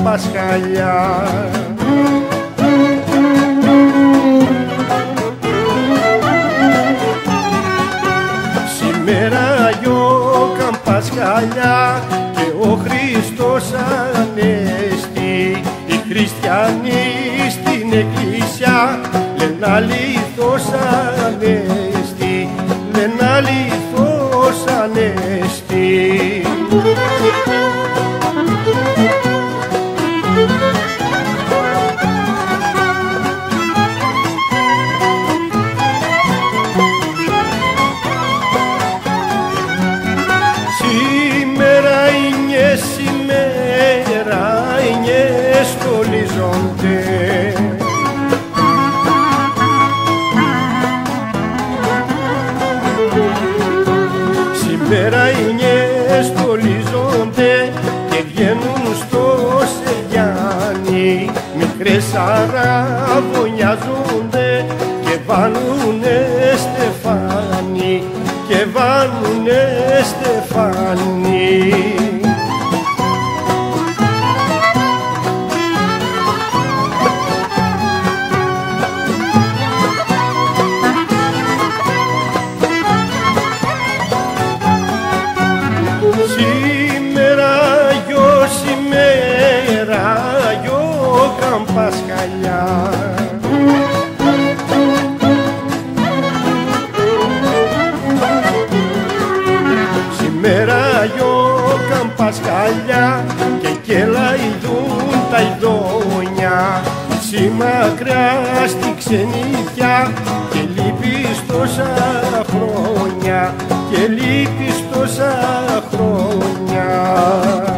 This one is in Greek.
Πασχαλιά. Σήμερα Αγιώκαν Πασχαλιά και ο Χριστός Ανέστη. Οι χριστιανοί στην εκκλησιά λένε αλήθως Ανέστη, λένε αλήθως Ανέστη. Σήμερα είναι στολίζονται. Σήμερα είναι στολίζονται και βγαίνουν στο Σεγιάννη. Μικρές αραβωνιάζονται και βάνουνε στεφάνι, και βάνουνε στεφάνι. Σήμερα Αγιώκαν Πασχαλιά. Σήμερα Αγιώκαν Πασχαλιά και κελαϊδούν τα ειδόνια. Εσύ μακριά στη ξενήθια και λείπεις τόσα χρόνια, και λείπεις τόσα χρόνια.